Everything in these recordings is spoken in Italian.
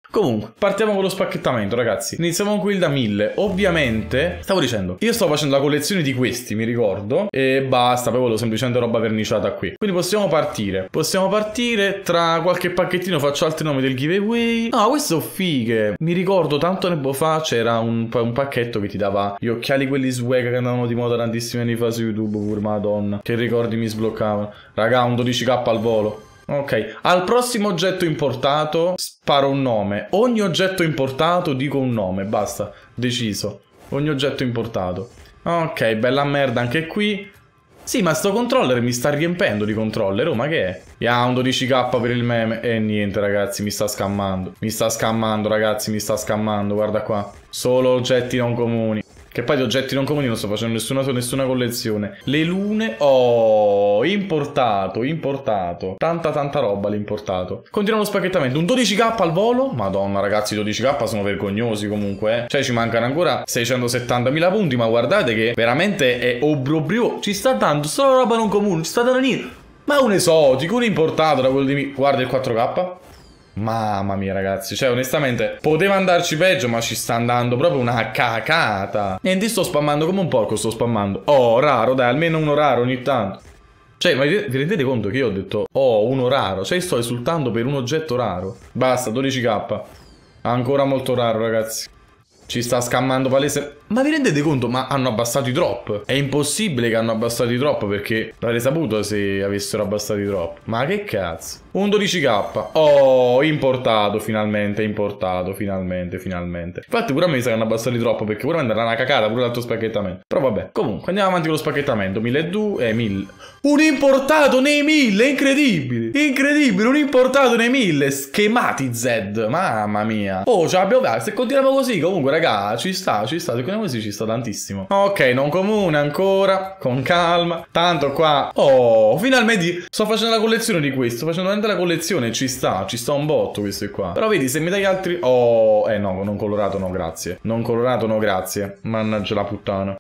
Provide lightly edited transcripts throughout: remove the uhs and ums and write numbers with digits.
Comunque, partiamo con lo spacchettamento, ragazzi. Iniziamo con quelli da 1000. Ovviamente, stavo dicendo, io sto facendo la collezione di questi, mi ricordo. E basta, poi volevo semplicemente roba verniciata qui. Quindi possiamo partire. Possiamo partire. Tra qualche pacchettino faccio altri nomi del giveaway. No, queste sono fighe. Mi ricordo, tanto tempo fa c'era un pacchetto che ti dava gli occhiali quelli swag che andavano di moda tantissimi anni fa su YouTube, pure madonna. Che ricordi mi sbloccavano. Raga, un 12k al volo. Ok, al prossimo oggetto importato sparo un nome. Ogni oggetto importato dico un nome, basta, deciso. Ogni oggetto importato. Ok, bella merda anche qui. Sì, ma sto controller mi sta riempendo di controller, oh ma che è? Un 12k per il meme. E niente ragazzi, mi sta scammando. Mi sta scammando ragazzi, mi sta scammando, guarda qua. Solo oggetti non comuni. Che poi di oggetti non comuni non sto facendo nessuna collezione. Le lune. Oh, importato. Tanta roba l'importato. Continuiamo lo spacchettamento. Un 12k al volo. Madonna ragazzi, i 12k sono vergognosi comunque. Cioè ci mancano ancora 670.000 punti. Ma guardate che veramente è obrobrio. Ci sta dando solo roba non comune. Ci sta dando niente. Ma un esotico, un importato da quello di... Guarda il 4k. Mamma mia ragazzi, cioè onestamente poteva andarci peggio, ma ci sta andando proprio una cacata. Niente, sto spammando come un porco, sto spammando. Oh, raro, dai, almeno uno raro ogni tanto. Cioè, ma vi rendete conto che io ho detto oh, uno raro? Cioè sto esultando per un oggetto raro. Basta, 12k. Ancora molto raro ragazzi. Ci sta scammando palese. Ma vi rendete conto? Ma hanno abbassato i drop. È impossibile che hanno abbassato i drop, perché l'avrei saputo se avessero abbassato i drop. Ma che cazzo? Un 12k. Oh, importato finalmente, finalmente. Infatti pure a me mi sa che hanno abbassato i drop, perché pure andrà una cacata pure l'altro spacchettamento. Però vabbè. Comunque andiamo avanti con lo spacchettamento. 1200 e 1000. Un importato nei 1000, incredibile, un importato nei 1000. Schemati Z, mamma mia. Oh, ce l'abbiamo fatta. Se continuiamo così comunque raga, ci sta, se continuiamo così ci sta tantissimo. Ok, non comune ancora, con calma. Tanto qua, oh, finalmente sto facendo la collezione di questo. Sto facendo veramente la collezione, ci sta un botto questo qua. Però vedi, se mi dai altri... Oh, no, non colorato no grazie. Mannaggia la puttana.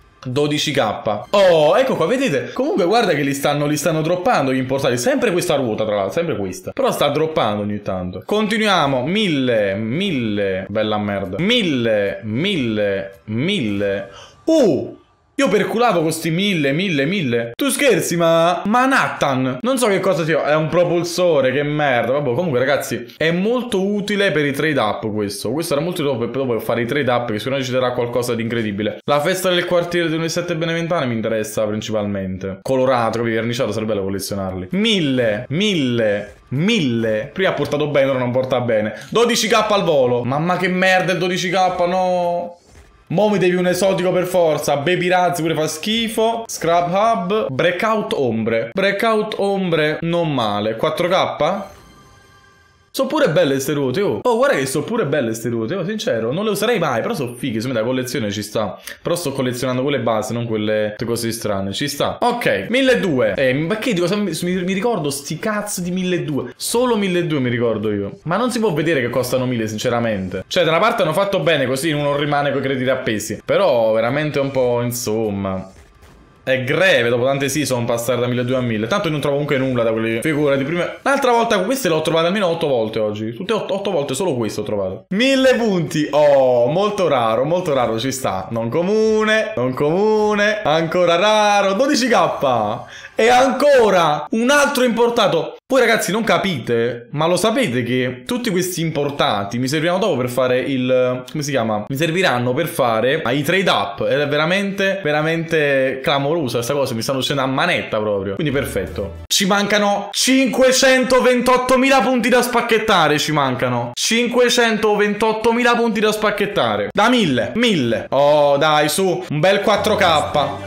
12k. Oh, ecco qua, vedete? Comunque guarda che li stanno droppando gli importati. Sempre questa ruota, tra l'altro, sempre questa. Però sta droppando ogni tanto. Continuiamo. 1000. Bella merda. 1000. Io perculavo con sti 1000. Tu scherzi, ma... Manhattan. Non so che cosa sia. È un propulsore, che merda. Vabbè, comunque ragazzi, è molto utile per i trade up questo. Questo era molto utile per fare i trade up, che sicuramente ci darà qualcosa di incredibile. La festa del quartiere dell'Università Beneventana mi interessa principalmente. Colorato, capito? Verniciato, sarebbe bello collezionarli. 1000. Prima ha portato bene, ora non porta bene. 12k al volo. Mamma che merda il 12k, no. Mo mi devi un esotico per forza. Baby Raz pure fa schifo. Scrap Hub. Breakout ombre non male. 4k? Sono pure belle queste ruote, oh. Oh, guarda che sono pure belle queste ruote, oh, sincero. Non le userei mai, però sono fighe. Se mi dai collezione ci sta. Però sto collezionando quelle base, non quelle così strane. Ci sta. Ok, 1200. Ma che dico, mi ricordo sti cazzo di 1200. Solo 1200 mi ricordo io. Ma non si può vedere che costano 1000, sinceramente. Cioè, da una parte hanno fatto bene, così non rimane coi crediti appesi. Però, veramente un po', insomma... È greve, dopo tante season passare da 1200 a 1000. Tanto non trovo comunque nulla da quelle figure di prima. L'altra volta queste le ho trovate almeno 8 volte oggi. Tutte 8 volte, solo questo ho trovato. 1000 punti. Oh, molto raro, ci sta. Non comune. Ancora raro. 12k. E ancora un altro importato. Poi ragazzi non capite, ma lo sapete che tutti questi importati mi serviranno dopo per fare il... come si chiama? Mi serviranno per fare i trade up. Ed è veramente clamorosa questa cosa. Mi stanno uscendo a manetta proprio. Quindi perfetto. Ci mancano 528.000 punti da spacchettare. Ci mancano 528.000 punti da spacchettare. Da 1000. Oh dai, su. Un bel 4k.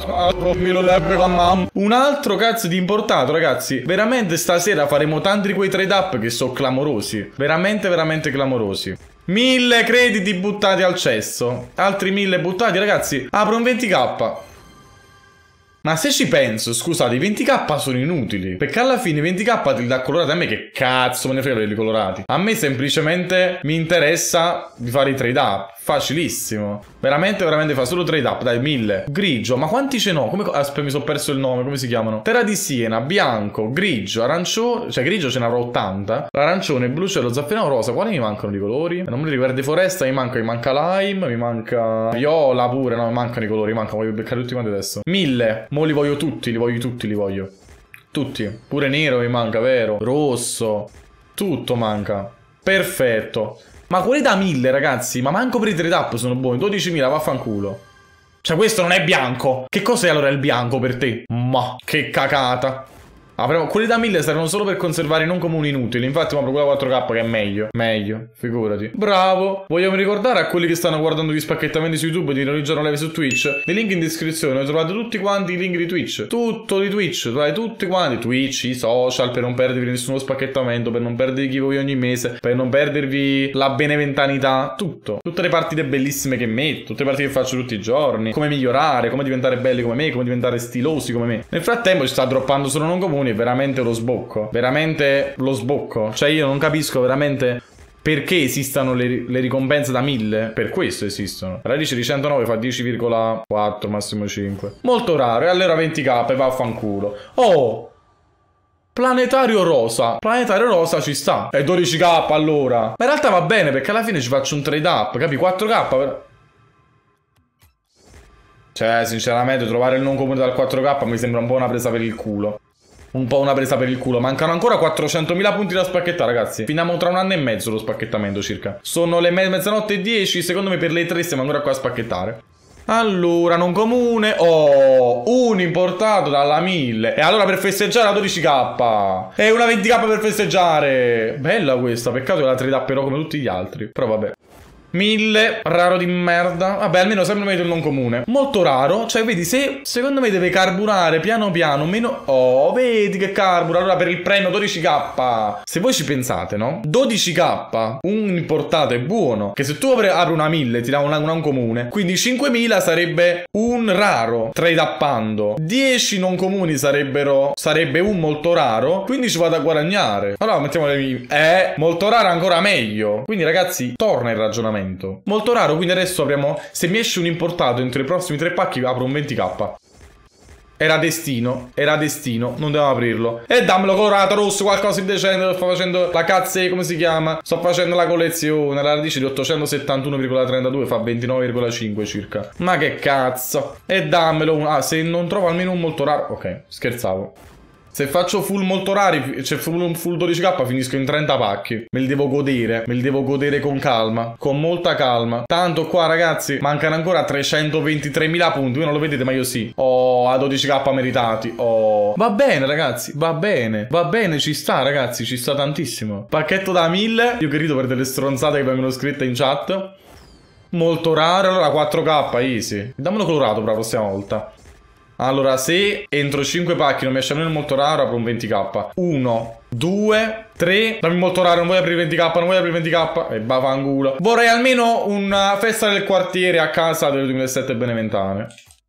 Un altro cazzo di importato, ragazzi. Veramente stasera faremo tanti di quei trade up che sono clamorosi. Veramente clamorosi. 1000 crediti buttati al cesso. Altri 1000 buttati, ragazzi. Apro un 20k. Ma se ci penso, scusate, i 20k sono inutili. Perché alla fine i 20k te li dà colorati. A me che cazzo me ne frega quelli colorati. A me semplicemente mi interessa di fare i trade up. Facilissimo. Veramente, veramente fa solo trade up. Dai, 1000. Grigio, ma quanti ce n'ho? Aspetta, mi sono perso il nome. Come si chiamano? Terra di Siena, bianco, grigio, arancione. Cioè, grigio ce ne avrò 80. L'arancione, il blu cielo, zafferano, rosa. Quali mi mancano di colori? Non mi ricordo. Verde foresta, mi manca lime, mi manca viola pure. No, mi mancano i colori. Voglio beccare tutti quanti adesso. 1000. Mo li voglio tutti, li voglio. Tutti. Pure nero mi manca, vero? Rosso. Tutto manca. Perfetto. Ma quelli da 1000, ragazzi, ma manco per i trade up sono buoni. 12.000, vaffanculo. Cioè, questo non è bianco. Che cos'è allora il bianco per te? Ma, che cacata. Quelli da 1000 servono solo per conservare i non comuni inutili. Infatti, ma proprio la 4K che è meglio. Meglio, figurati. Bravo. Vogliamo ricordare a quelli che stanno guardando gli spacchettamenti su YouTube di Norwegian Live su Twitch. Nei link in descrizione trovate tutti quanti i link di Twitch. Tutto di Twitch. Trovate tutti quanti. Twitch, i social, per non perdervi nessuno spacchettamento, per non perdervi giveaway ogni mese, per non perdervi la beneventanità. Tutto. Tutte le partite bellissime che metto. Tutte le partite che faccio tutti i giorni. Come migliorare, come diventare belli come me, come diventare stilosi come me. Nel frattempo ci sta droppando solo non comuni. Veramente lo sbocco. Veramente lo sbocco. Cioè io non capisco veramente perché esistano le ricompense da 1000. Per questo esistono. Radice di 109 fa 10,4 massimo 5. Molto raro. E allora 20k e vaffanculo. Oh, planetario rosa. Planetario rosa ci sta. E 12k allora. Ma in realtà va bene perché alla fine ci faccio un trade up. Capi? 4k. Cioè sinceramente trovare il non comune dal 4k mi sembra un po' una presa per il culo. Un po' una presa per il culo. Mancano ancora 400.000 punti da spacchettare, ragazzi. Finiamo tra un anno e mezzo lo spacchettamento circa. Sono le mezzanotte e 10. Secondo me per le 3 siamo ancora qua a spacchettare. Allora, non comune. Oh, un importato dalla 1000. E allora per festeggiare la 12k. E una 20k per festeggiare. Bella questa. Peccato che la trade up però come tutti gli altri. Però vabbè. 1000, raro di merda. Vabbè, almeno sempre meglio il non comune. Molto raro. Cioè, vedi, se secondo me deve carburare piano piano meno... Oh, vedi che carbura. Allora per il premio 12k. Se voi ci pensate, no? 12k, un importato è buono. Che se tu apri una 1000 ti dà un non comune. Quindi 5000 sarebbe un raro trade uppando. 10 non comuni sarebbe un molto raro. Quindi ci vado a guadagnare. Allora mettiamo le... molto raro ancora meglio. Quindi ragazzi, torna il ragionamento. Molto raro, quindi adesso apriamo... Se mi esce un importato entro i prossimi 3 pacchi apro un 20k. Era destino, non devo aprirlo. E dammelo colorato, rosso, qualcosa di decente. Sto facendo la cazzo, come si chiama? Sto facendo la collezione. La radice di 871,32 fa 29,5 circa. Ma che cazzo. E dammelo Ah, se non trovo almeno un molto raro... Ok, scherzavo. Se faccio full molto rari, cioè full 12k, finisco in 30 pacchi. Me li devo godere con calma, con molta calma. Tanto qua, ragazzi, mancano ancora 323.000 punti. Voi non lo vedete, ma io sì. Oh, a 12k meritati. Oh, va bene, ragazzi, va bene, ci sta, ragazzi, ci sta tantissimo. Pacchetto da 1000. Io che rido per delle stronzate che vengono scritte in chat. Molto raro, allora 4k, easy. Dammelo colorato per la prossima volta. Allora, se entro 5 pacchi non mi esce almeno molto raro, apro un 20k. 1, 2, 3. Dammi molto raro, non voglio aprire il 20k, non voglio aprire il 20k. E bafangulo. Vorrei almeno una festa del quartiere a casa del 2007 Beneventane.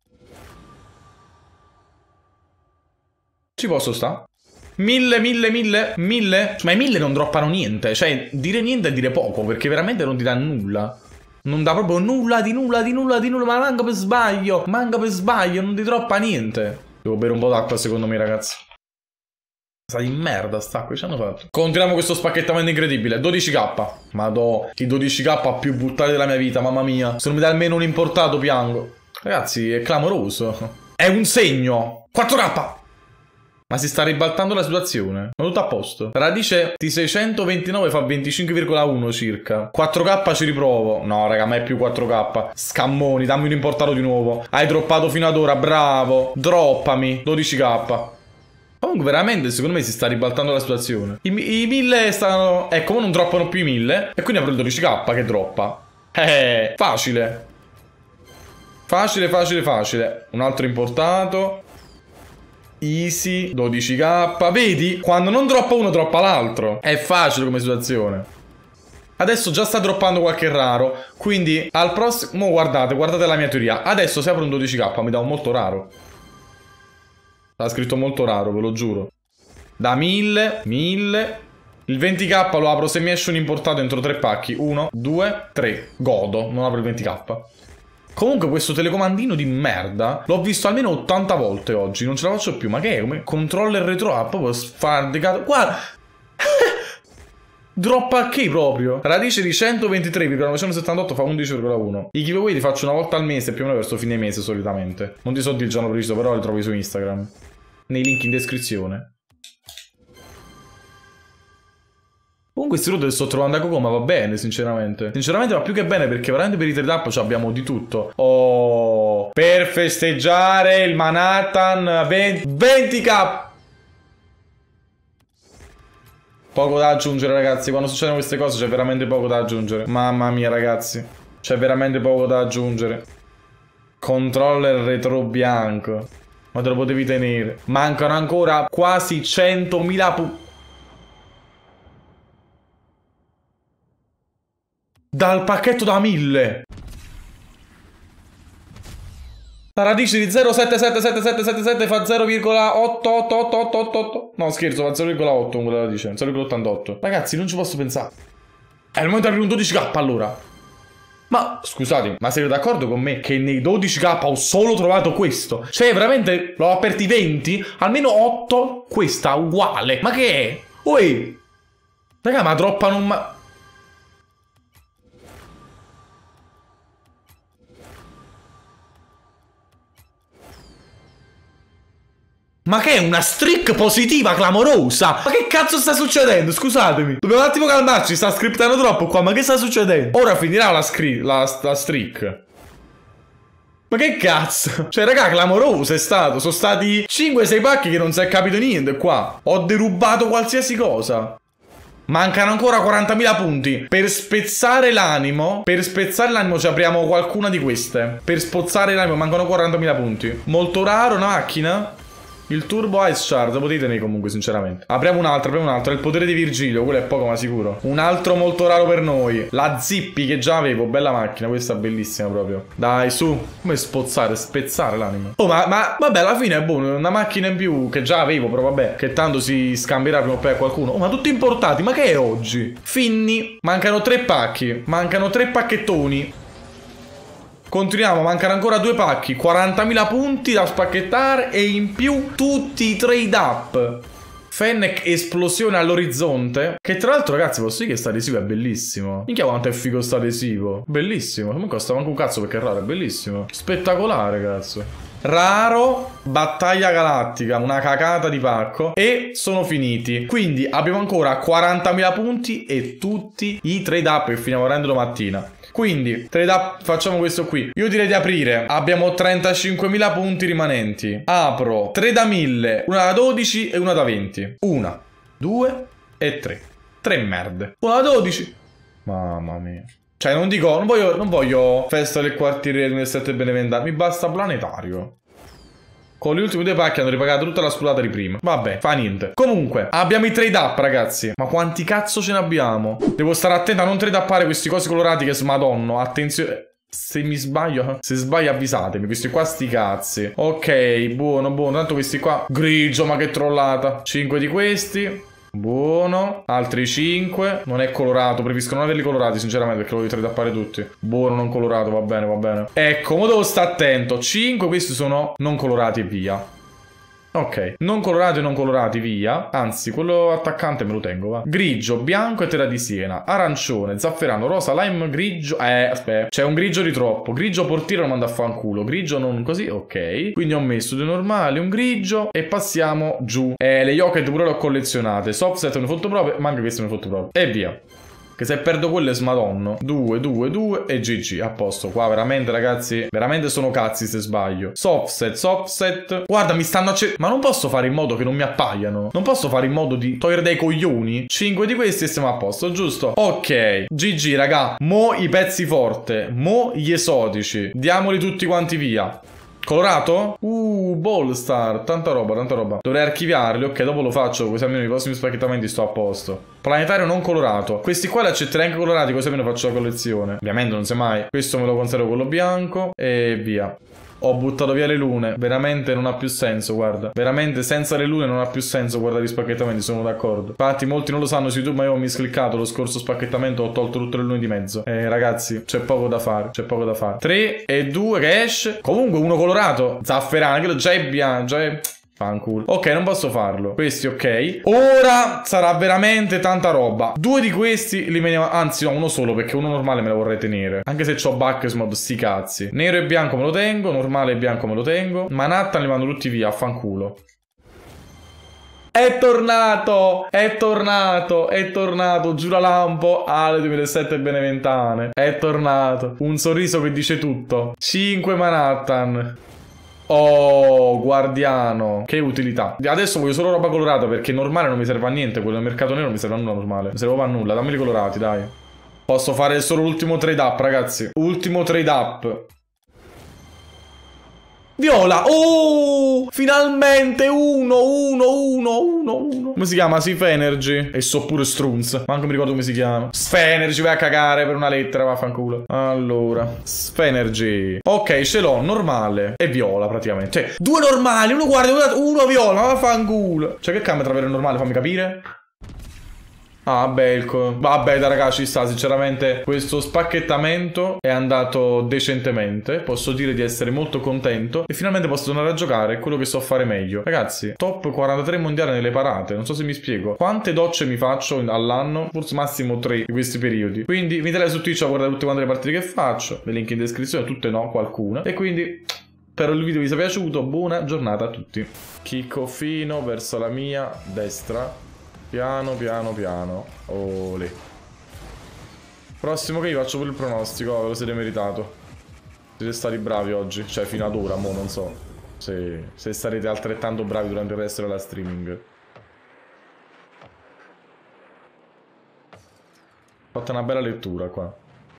Ci posso sta? 1000. Ma i 1000 non droppano niente. Cioè, dire niente è dire poco, perché veramente non ti dà nulla. Non dà proprio nulla, ma manca per sbaglio, non ti droppa niente. Devo bere un po' d'acqua secondo me, ragazzi. Sa di merda st'acqua, ci hanno fatto. Continuiamo questo spacchettamento incredibile, 12k. Madò, i 12k più buttati della mia vita, mamma mia. Se non mi dà almeno un importato piango. Ragazzi, è clamoroso. È un segno. 4k. Ma si sta ribaltando la situazione. È tutto a posto. Radice di 629 fa 25,1 circa. 4k ci riprovo. No, raga, ma è più 4k. Scammoni, dammi un importato di nuovo. Hai droppato fino ad ora, bravo. Droppami, 12k. Comunque veramente secondo me si sta ribaltando la situazione. I 1000 stanno... Ecco, non droppano più i 1000. E quindi apro il 12k che droppa. Facile. Facile. Un altro importato. Easy, 12k. Vedi? Quando non droppa uno, droppa l'altro. È facile come situazione. Adesso già sta droppando qualche raro. Quindi al prossimo... guardate la mia teoria. Adesso se apro un 12k mi dà un molto raro. Sta scritto molto raro, ve lo giuro. Da 1000. Il 20k lo apro se mi esce un importato entro 3 pacchi. 1, 2, 3. Godo. Non apro il 20k. Comunque questo telecomandino di merda l'ho visto almeno 80 volte oggi. Non ce la faccio più. Ma che è? Come controller retro up? Proprio sfardecato. Guarda. Drop HK proprio. Radice di 123,978 fa 11,1. I giveaway li faccio una volta al mese, più o meno verso fine mese solitamente. Non ti so dire il giorno preciso, però li trovi su Instagram. Nei link in descrizione. Comunque questi road sto trovando a Coco, ma va bene, sinceramente. Sinceramente va più che bene, perché veramente per i trade up abbiamo di tutto. Oh, per festeggiare il Manhattan 20k. Poco da aggiungere, ragazzi. Quando succedono queste cose c'è veramente poco da aggiungere. Mamma mia, ragazzi. C'è veramente poco da aggiungere. Controller retro bianco. Ma te lo potevi tenere. Mancano ancora quasi 100.000 punti. Dal pacchetto da 1000. La radice di 0,77777 fa 0,88888. No, scherzo, fa 0,8 con quella radice. 0,88. Ragazzi, non ci posso pensare. È il momento di aprire un 12k allora. Ma scusate, ma siete d'accordo con me che nei 12k ho solo trovato questo? Cioè, veramente l'ho aperti 20, almeno 8 questa uguale. Ma che è? Oi! Raga, ma droppano un... Ma che è una streak positiva clamorosa? Ma che cazzo sta succedendo? Scusatemi. Dobbiamo un attimo calmarci, sta scriptando troppo qua. Ma che sta succedendo? Ora finirà la streak. Ma che cazzo? Cioè, raga, clamoroso è stato. Sono stati 5-6 pacchi che non si è capito niente qua. Ho derubato qualsiasi cosa. Mancano ancora 40.000 punti. Per spezzare l'animo ci apriamo qualcuna di queste. Per spozzare l'animo mancano 40.000 punti. Molto raro una macchina. Il Turbo Ice Shard, potete tenere comunque, sinceramente. Apriamo un altro, È il potere di Virgilio, quello è poco ma sicuro. Un altro molto raro per noi. La Zippy che già avevo, bella macchina, questa è bellissima proprio. Dai, su. Come spozzare, spezzare l'anima. Oh, ma vabbè, alla fine è buono. Una macchina in più che già avevo, però vabbè. Che tanto si scambierà prima o poi a qualcuno. Oh, ma tutti importati, ma che è oggi? Finni. Mancano 3 pacchi. Mancano 3 pacchettoni. Continuiamo, mancano ancora 2 pacchi, 40.000 punti da spacchettare e in più tutti i trade up. Fennec esplosione all'orizzonte. Che tra l'altro, ragazzi, posso dire che sta adesivo è bellissimo. Minchia quanto è figo sta adesivo. Bellissimo, non costa manco un cazzo perché è raro, è bellissimo. Spettacolare, cazzo. Raro, battaglia galattica, una cacata di pacco. E sono finiti. Quindi abbiamo ancora 40.000 punti e tutti i trade up che finiamo a rendere domattina. Quindi, trade up, facciamo questo qui. Io direi di aprire. Abbiamo 35.000 punti rimanenti. Apro 3 da 1000, una da 12 e una da 20. 1, 2 e 3. 3 merde. Una da 12. Mamma mia. Cioè, non dico, non voglio festa del quartiere del 7 Beneventano. Mi basta planetario. Con gli ultimi 2 pacchi hanno ripagato tutta la sculata di prima. Vabbè, fa niente. Comunque, abbiamo i trade up, ragazzi. Ma quanti cazzo ce ne abbiamo? Devo stare attento a non trade uppare questi cosi colorati che smadonno. Attenzione. Se mi sbaglio, se sbaglio avvisatemi. Questi qua sti cazzi. Ok, buono. Tanto questi qua. Grigio, ma che trollata. 5 di questi. Buono. Altri 5. Non è colorato. Preferisco non averli colorati, sinceramente, perché lo voglio trade uppare tutti. Buono, non colorato, va bene. Ecco, mo devo stare attento. 5, questi sono non colorati e via. Ok, non colorati, via. Anzi, quello attaccante me lo tengo, va. Grigio, bianco e terra di siena. Arancione, zafferano, rosa, lime, grigio. Aspetta, c'è un grigio di troppo. Grigio portiere lo manda a fanculo. Grigio non così, ok. Quindi ho messo 2 normali, un grigio. E passiamo giù. Le Yoket pure le ho collezionate. Softset non fatto proprio, ma anche questo non fatto proprio. E via. Che se perdo quello è smadonno. 2 e GG. A posto. Qua veramente, ragazzi, veramente sono cazzi se sbaglio. Softset. Guarda, mi stanno ma non posso fare in modo che non mi appaiano. Non posso fare in modo di togliere dai coglioni. 5 di questi e siamo a posto, giusto? Ok. GG, raga. Mo i pezzi forte. Mo gli esotici. Diamoli tutti quanti via. Colorato? Ballstar. Tanta roba. Dovrei archiviarli. Ok, dopo lo faccio, così almeno i prossimi spacchettamenti sto a posto. Planetario non colorato. Questi qua li accetterei anche colorati, così almeno faccio la collezione. Ovviamente non sai mai. Questo me lo conservo quello bianco. E via. Ho buttato via le lune. Veramente non ha più senso, guarda. Veramente senza le lune non ha più senso guardare gli spacchettamenti, sono d'accordo. Infatti molti non lo sanno su YouTube, ma io ho miscliccato lo scorso spacchettamento, ho tolto tutte le lune di mezzo. Ragazzi, c'è poco da fare, c'è poco da fare. 3 e 2 che esce. Comunque uno colorato. Zafferano, che già è bianco, già è... Fanculo. Ok, non posso farlo. Questi ok. Ora sarà veramente tanta roba. 2 di questi li meniamo. Anzi no, uno solo, perché uno normale me lo vorrei tenere. Anche se c'ho Buckers mod, sti cazzi. Nero e bianco me lo tengo. Normale e bianco me lo tengo. Manhattan li mando tutti via, fanculo. È tornato! È tornato! È tornato! Giù la lampo alle 2007 Beneventane. È tornato. Un sorriso che dice tutto. 5 Manhattan. Oh, guardiano. Che utilità. Adesso voglio solo roba colorata, perché normale non mi serve a niente. Quello del mercato nero non mi serve a nulla normale. Non mi serve a nulla. Dammeli colorati, dai. Posso fare solo l'ultimo trade up, ragazzi. Ultimo trade up. Viola. Oh, finalmente uno. Come si chiama? Sfenergy. E so pure Strunz. Manco mi ricordo come si chiama. Sfenergy, vai a cagare per una lettera, vaffanculo. Allora, Sfenergy. Ok, ce l'ho, normale. E viola praticamente. Cioè, 2 normali, uno guarda, uno viola, ma vaffanculo. Cioè, che cambia tra vero e normale? Fammi capire. Ah, belco. Vabbè, da ragazzi, ci sta. Sinceramente, questo spacchettamento è andato decentemente. Posso dire di essere molto contento. E finalmente posso tornare a giocare. È quello che so fare meglio. Ragazzi, top 43 mondiale nelle parate. Non so se mi spiego. Quante docce mi faccio all'anno? Forse massimo 3 di questi periodi. Quindi mi tele su Twitch a guardare tutte quante le partite che faccio. Le link in descrizione. Tutte no, qualcuna. E quindi... spero il video vi sia piaciuto. Buona giornata a tutti. Chicco fino verso la mia destra. Piano, piano, piano. Olè. Prossimo che io faccio pure il pronostico. Ve lo siete meritato. Siete stati bravi oggi. Cioè, fino ad ora, mo non so. Se sarete altrettanto bravi durante il resto della streaming. Ho fatto una bella lettura qua.